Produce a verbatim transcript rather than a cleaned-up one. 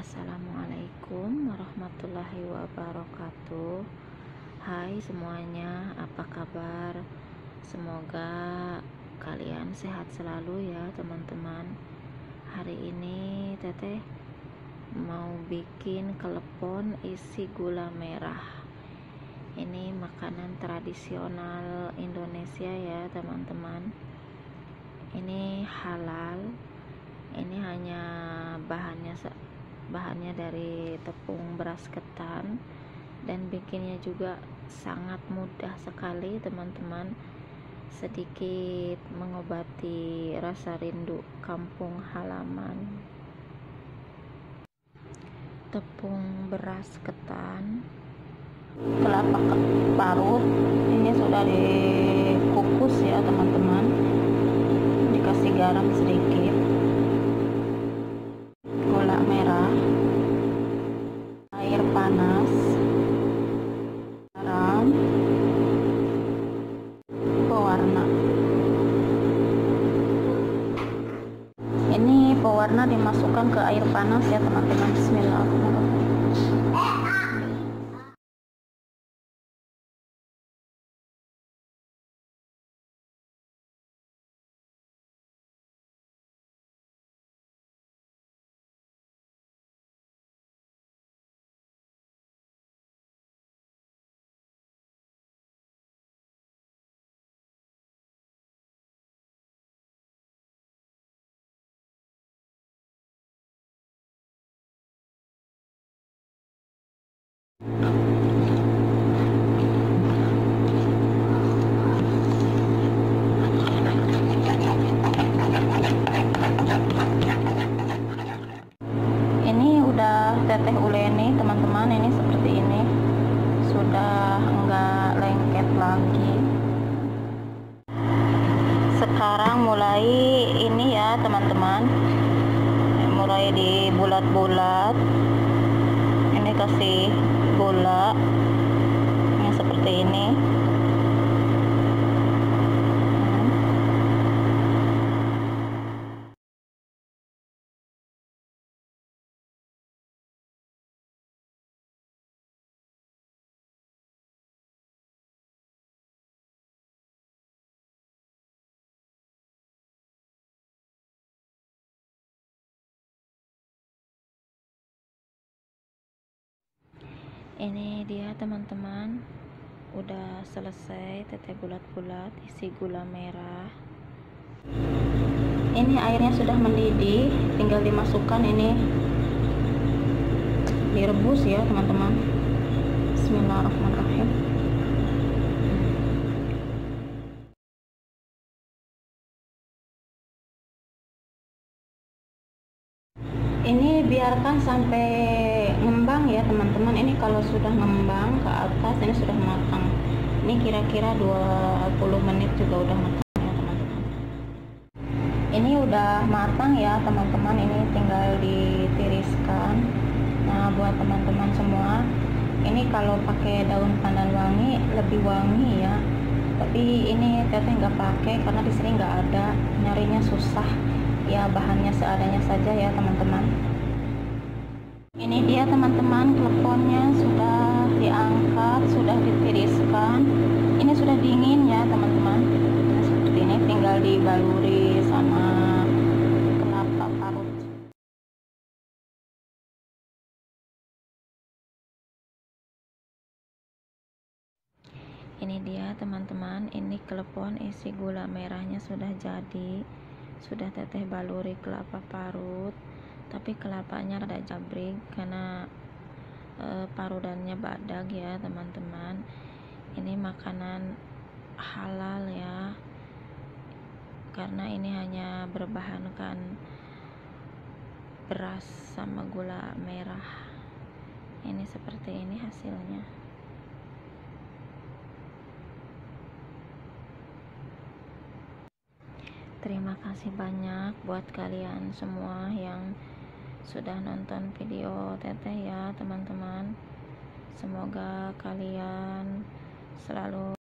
Assalamualaikum warahmatullahi wabarakatuh. Hai semuanya, apa kabar? Semoga kalian sehat selalu ya teman-teman. Hari ini teteh mau bikin klepon isi gula merah. Ini makanan tradisional Indonesia ya teman-teman. Ini halal. Ini hanya bahannya bahannya dari tepung beras ketan, dan bikinnya juga sangat mudah sekali teman-teman. Sedikit mengobati rasa rindu kampung halaman. Tepung beras ketan, kelapa parut, ini sudah dikukus ya teman-teman, dikasih garam sedikit, gula merah, air panas, garam, pewarna. Ini pewarna dimasukkan ke air panas ya teman-teman. Bismillahirrahmanirrahim. Teteh uleni teman-teman, ini seperti ini, sudah enggak lengket lagi. Sekarang mulai ini ya teman-teman, mulai dibulat-bulat. Ini kasih gula yang seperti ini. Ini dia teman-teman, udah selesai teteh bulat-bulat isi gula merah. Ini airnya sudah mendidih, tinggal dimasukkan, ini direbus ya teman-teman. Bismillahirrahmanirrahim. Ini biarkan sampai ngembang ya teman-teman. Ini kalau sudah ngembang ke atas, ini sudah matang. Ini kira-kira dua puluh menit juga udah matang ya teman-teman. Ini udah matang ya teman-teman, ini tinggal ditiriskan. Nah, buat teman-teman semua, ini kalau pakai daun pandan wangi lebih wangi ya. Tapi ini teteh nggak pakai karena di sini nggak ada, nyarinya susah. Ya, bahannya seadanya saja ya teman-teman. Ini dia teman-teman, kleponnya sudah diangkat, sudah ditiriskan. Ini sudah dingin ya teman-teman. Nah, seperti ini, tinggal dibaluri sama kelapa parut. Ini dia teman-teman, ini klepon isi gula merahnya sudah jadi. Sudah teteh baluri kelapa parut, tapi kelapanya rada jabrik karena e, parudannya badag ya teman-teman. Ini makanan halal ya, karena ini hanya berbahankan beras sama gula merah. Ini seperti ini hasilnya. Terima kasih banyak buat kalian semua yang sudah nonton video teteh ya teman-teman. Semoga kalian selalu